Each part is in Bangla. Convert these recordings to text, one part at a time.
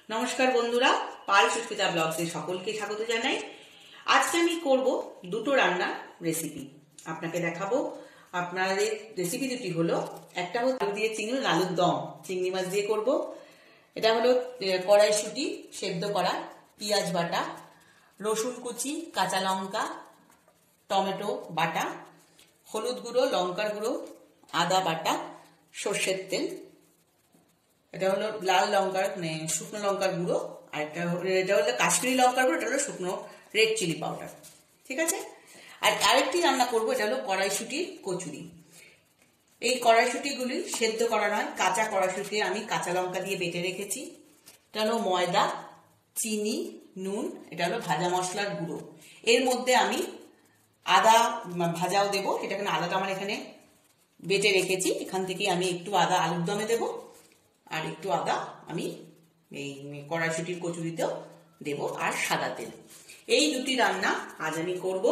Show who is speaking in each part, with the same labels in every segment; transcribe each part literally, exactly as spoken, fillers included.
Speaker 1: নমস্কার বন্ধুরা, পাল সুস্মিতা ব্লগসে সকলকে স্বাগত জানাই। আজকে আমি করব দুটো রান্নার রেসিপি আপনাকে দেখাবো। আপনাদের রেসিপি দুটি হলো, একটা হলো আলু দিয়ে চিংড়ি আলুর দম চিংড়ি মাছ দিয়ে করব। এটা হলো কড়াইশুঁটি সেদ্ধ করা, পেঁয়াজ বাটা, রসুন কুচি, কাঁচা লঙ্কা, টমেটো বাটা, হলুদ গুঁড়ো, লঙ্কার গুঁড়ো, আদা বাটা, সর্ষের তেল, এটা হলো লাল লঙ্কার মানে শুকনো লঙ্কার গুঁড়ো, আর এটা এটা হলো কাশ্মীরি লঙ্কার গুঁড়ো, এটা হলো শুকনো রেড চিলি পাউডার। ঠিক আছে। আর আরেকটি রান্না করবো, এটা হলো কড়াইশুঁটির কচুরি। এই কড়াইশুঁটিগুলি সেদ্ধ করা নয়, কাঁচা কড়াইশুঁটি আমি কাঁচা লঙ্কা দিয়ে বেটে রেখেছি। এটা হলো ময়দা, চিনি, নুন, এটা হলো ভাজা মশলার গুঁড়ো। এর মধ্যে আমি আদা ভাজাও দেবো, সেটা এখানে আদাটা আমার এখানে বেটে রেখেছি। এখান থেকে আমি একটু আদা আলুর দমে দেবো, আর একটু আদা আমি এই কড়াইশুঁটির কচুরিতেও দেব, আর সাদা তেল। এই দুটি রান্না আজ আমি করব,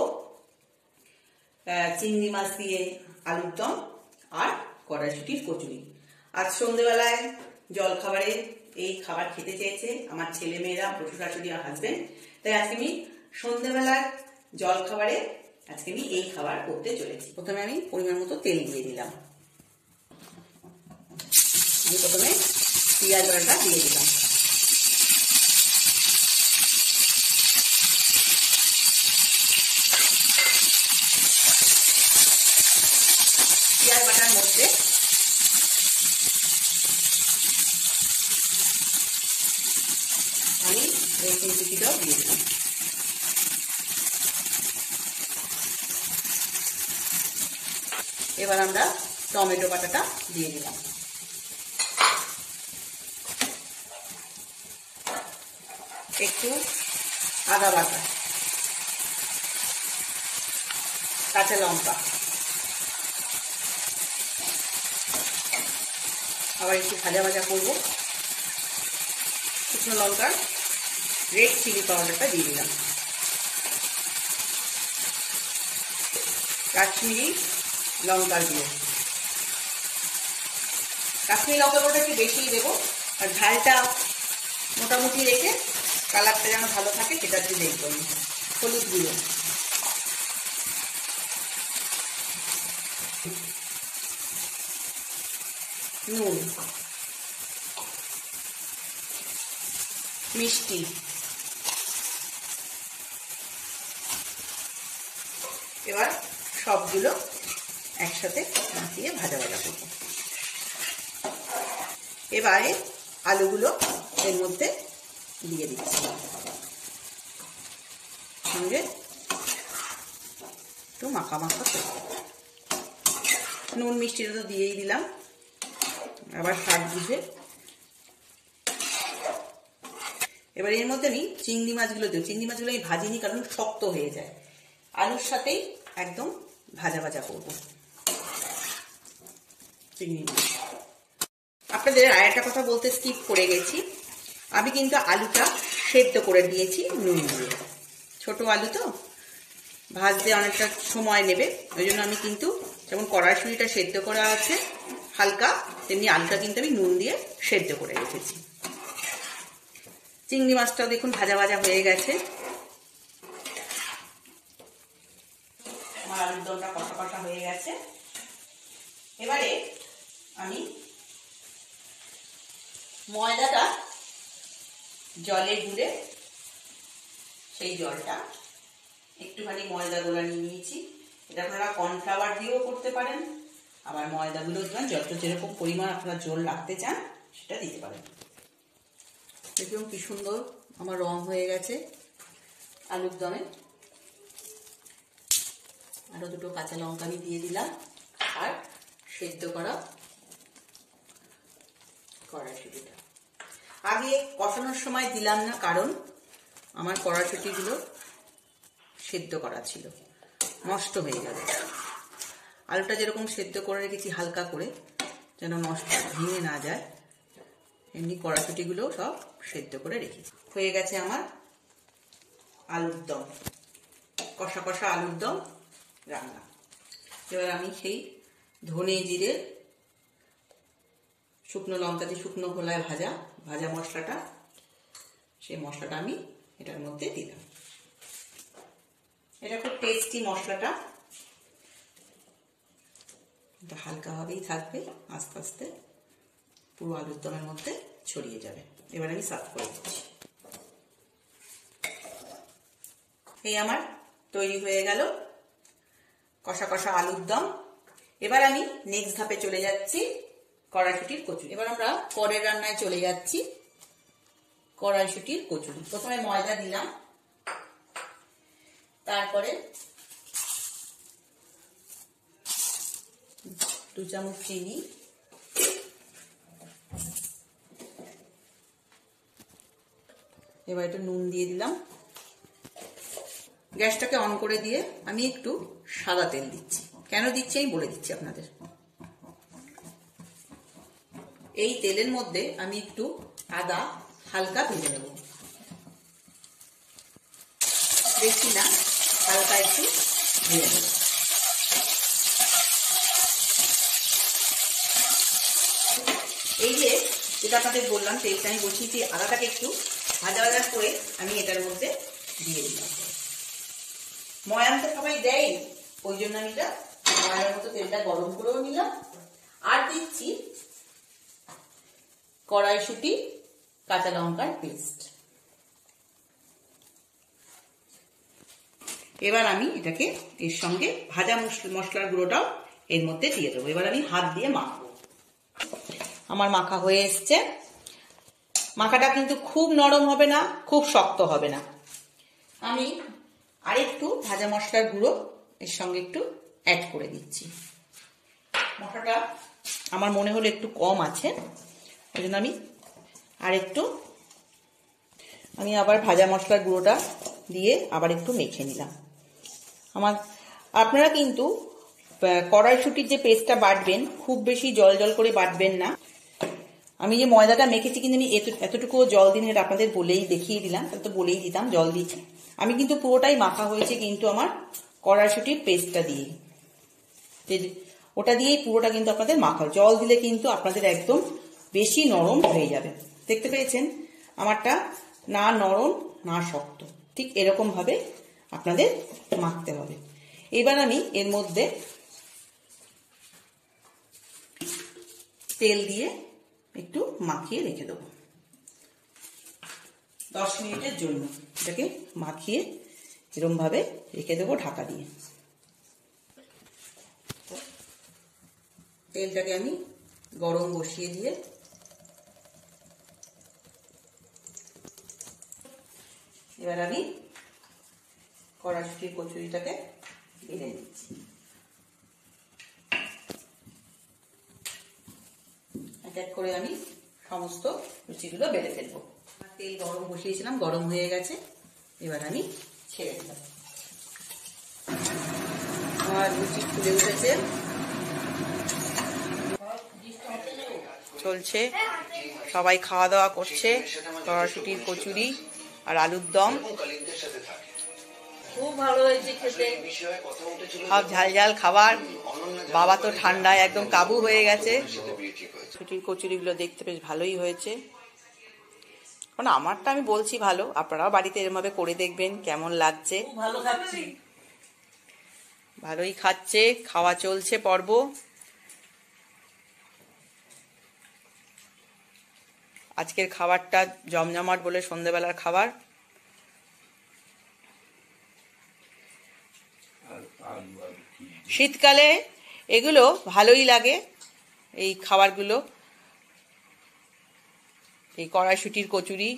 Speaker 1: চিংড়ি মাছ দিয়ে আলুর দম আর কড়াইশুঁটির কচুরি। আজ সন্ধ্যেবেলায় জল খাবারে এই খাবার খেতে চেয়েছে আমার ছেলে মেয়েরা, শ্বশুর শাশুড়ি আর হাজবেন্ড। তাই আজকে আমি সন্ধ্যেবেলার জল খাবারে আজকে আমি এই খাবার করতে চলেছি। প্রথমে আমি পরিমাণ মতো তেল দিয়ে দিলাম। আমি প্রথমে পেঁয়াজ বাটাটা দিয়ে দিলাম। পেঁয়াজ বাটার মধ্যে আমি রসুন কুচিটাও দিয়ে দিলাম। এবার আমরা টমেটো বাটাটা দিয়ে দিলাম। একটু আদা বাটা, কাঁচা লঙ্কা, আবার একটু ভাজা ভাজা করবো। শুকনো লঙ্কার রেড চিলি পাউডারটা দিয়ে দিলাম। কাশ্মীরি লঙ্কার গুঁড়ো, কাশ্মীরি লঙ্কার গুঁড়োটা একটু বেশিই দেবো, আর ঝালটা মোটামুটি রেখে কালারটা যেন ভালো থাকে সেটা দিয়ে দেখবেন। হলুদ গুঁড়ো, নুন, মিষ্টি, এবার সবগুলো একসাথে মাখিয়ে ভাজা ভাজা করব। এবারে আলুগুলো এর মধ্যে দিয়ে দিচ্ছি, সঙ্গে একটু মাখা মাখা করব। নুন মিষ্টিটা তো দিয়েই দিলাম, আবার স্বাদ বুঝে। এবার এর মধ্যে আমি চিংড়ি মাছগুলো দেব। চিংড়ি মাছগুলো আমি ভাজিনি, কারণ শক্ত হয়ে যায়। আলুর সাথেই একদম ভাজা ভাজা করব চিংড়ি মাছ। আপনাদের আর একটা কথা বলতে স্কিপ করে গেছি, আমি কিন্তু আলুটা সেদ্ধ করে দিয়েছি নুন দিয়ে। ছোট আলু তো ভাজতে অনেকটা সময় নেবে, ওই জন্য আমি কিন্তু যেমন কড়াইশুঁটিটা সেদ্ধ করা আছে হালকা, তেমনি আলুটা কিন্তু আমি নুন দিয়ে সেদ্ধ করে রেখেছি। চিংড়ি মাছটাও দেখুন ভাজা ভাজা হয়ে গেছে। আমার আলুর দমটা কষা কষা হয়ে গেছে। এবারে আমি ময়দাটা জলে গুলে, সেই জলটা একটুখানি ময়দা গোলা নিয়ে নিয়েছি। এটা আপনারা কর্নফ্লাওয়ার দিয়েও করতে পারেন, আবার ময়দাগুলো যত যেরকম পরিমাণ আপনারা জল রাখতে চান সেটা দিতে পারেন। দেখুন কি সুন্দর আমার রং হয়ে গেছে আলুর দমে। আরো দুটো কাঁচা লঙ্কা আমি দিয়ে দিলাম, আর সেদ্ধ করা কড়াইশুঁটিটা আগে কষানোর সময় দিলাম না, কারণ আমার কড়াইশুঁটিগুলো সেদ্ধ করা ছিল, নষ্ট হয়ে যাবে। আলুটা যেরকম সেদ্ধ করে রেখেছি হালকা করে, যেন নষ্ট ভেঙে না যায়, এমনি কড়াইশুঁটিগুলো সব সেদ্ধ করে রেখেছি। হয়ে গেছে আমার আলুর দম, কষা কষা আলুর দম রান্না। এবার আমি সেই ধনে জিরে শুকনো লঙ্কা দিয়ে শুকনো খোলায় ভাজা ভাজা মশলাটা সেই মশলাটা আমি এটার মধ্যে দিলাম। এটা খুব টেস্টি মশলাটা, এটা হালকাভাবেই থাকবে, আস্তে আস্তে পুরো আলুর দমের মধ্যে ছড়িয়ে যাবে। এবার আমি সার্ভ করে দিচ্ছি। এই আমার তৈরি হয়ে গেল কষা কষা আলুর দম। এবার আমি নেক্সট ধাপে চলে যাচ্ছি, কড়াইশুটির কচুরি। এবার আমরা পরের রান্নায় চলে যাচ্ছি, কড়াইশুটির কচুরি। প্রথমে ময়দা দিলাম, তারপরে দু চামচ চিনি, এবার একটু নুন দিয়ে দিলাম। গ্যাসটাকে অন করে দিয়ে আমি একটু সাদা তেল দিচ্ছি। কেন দিচ্ছি আমি বলে দিচ্ছি আপনাদের। এই তেলের মধ্যে আমি একটু আদা হালকা ভেজে নেব, বেশি না, হালকা একটু ভেজে নেব। এই যে যেটা আপনাদের বললাম, তেলটা আমি বসিয়েছি, আদাটাকে একটু ভাজা ভাজা করে আমি এটার মধ্যে দিয়ে দিলাম। ময়াম তো সবাই দেয়, ওই জন্য আমি এটা ময়ামের মতো তেলটা গরম করেও নিলাম। আর দিচ্ছি কড়াইশুঁটি কাঁচা লঙ্কার পেস্ট। এবার আমি এটাকে এর সঙ্গে ভাজা মশলার গুঁড়োটাও এর মধ্যে দিয়ে দেবো। এবার আমি হাত দিয়ে মাখবো। আমার মাখা হয়ে এসছে। মাখাটা কিন্তু খুব নরম হবে না, খুব শক্ত হবে না। আমি আরেকটু ভাজা মশলার গুঁড়ো এর সঙ্গে একটু অ্যাড করে দিচ্ছি। মশলাটা আমার মনে হলো একটু কম আছে, ওই জন্য আমি আরেকটু আমি আবার ভাজা মশলার গুঁড়োটা দিয়ে আবার একটু মেখে নিলাম। আমার আপনারা কিন্তু কড়াইশুঁটির যে পেস্টটা বাটবেন, খুব বেশি জল জল করে বাটবেন না। আমি যে ময়দাটা মেখেছি কিন্তু আমি এতটুকু জল দিন, এটা আপনাদের বলেই দেখিয়ে দিলাম, তাহলে তো বলেই দিতাম জল দিচ্ছি। আমি কিন্তু পুরোটাই মাখা হয়েছে কিন্তু আমার কড়াইশুঁটির পেস্টটা দিয়ে, ওটা দিয়েই পুরোটা কিন্তু আপনাদের মাখা। জল দিলে কিন্তু আপনাদের একদম বেশি নরম হয়ে যাবে। দেখতে পেয়েছেন আমারটা না নরম না শক্ত, ঠিক এরকম ভাবে আপনাদের মাখতে হবে। এবার আমি এর মধ্যে তেল দিয়ে একটু মাখিয়ে রেখে দেবো দশ মিনিটের জন্য। এটাকে মাখিয়ে এরকম ভাবে রেখে দেবো ঢাকা দিয়ে। তেলটাকে আমি গরম বসিয়ে দিয়ে এবার আমি কড়াইশুঁটির কচুরিটাকে ভেজে নিচ্ছি। এক এক করে আমি সমস্ত লুচিগুলো বেলে ফেলবো। তেল গরম বসিয়েছিলাম, গরম হয়ে গেছে, এবার আমি ছেড়ে দিলাম। আমার লুচি ফুলে উঠেছে, চলছে, সবাই খাওয়া দাওয়া করছে। কড়াইশুঁটির কচুরি আর আলুর দম
Speaker 2: খুব ভালো হয়েছে খেতে,
Speaker 1: সব ঝাল ঝাল খাবার। বাবা তো ঠান্ডায় একদম কাবু হয়ে গেছে। ছুটির কচুরিগুলো দেখতে বেশ ভালোই হয়েছে। কারণ আমারটা আমি বলছি ভালো, আপনারাও বাড়িতে এরকম ভাবে করে দেখবেন কেমন লাগছে।
Speaker 2: ভালো খাচ্ছি,
Speaker 1: ভালোই খাচ্ছে, খাওয়া চলছে পর্ব। আজকের খাবারটা জমজমাট বলে সন্ধ্যেবেলার খাবার। শীতকালে এগুলো ভালোই লাগে, এই খাবারগুলো, এই কড়াইশুঁটির কচুরি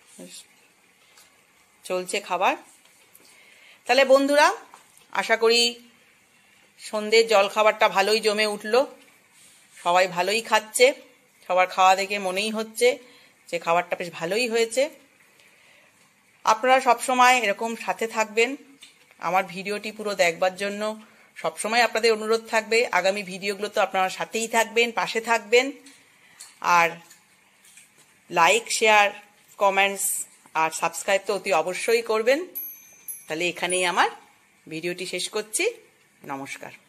Speaker 1: চলছে খাবার। তাহলে বন্ধুরা, আশা করি সন্ধ্যের জল খাবারটা ভালোই জমে উঠলো, সবাই ভালোই খাচ্ছে। সবার খাওয়া দেখে মনেই হচ্ছে যে খাবারটা বেশ ভালোই হয়েছে। আপনারা সবসময় এরকম সাথে থাকবেন। আমার ভিডিওটি পুরো দেখবার জন্য সবসময় আপনাদের অনুরোধ থাকবে। আগামী ভিডিওগুলো তো আপনারা সাথেই থাকবেন, পাশে থাকবেন। আর লাইক, শেয়ার, কমেন্টস আর সাবস্ক্রাইব তো অতি অবশ্যই করবেন। তাহলে এখানেই আমার ভিডিওটি শেষ করছি। নমস্কার।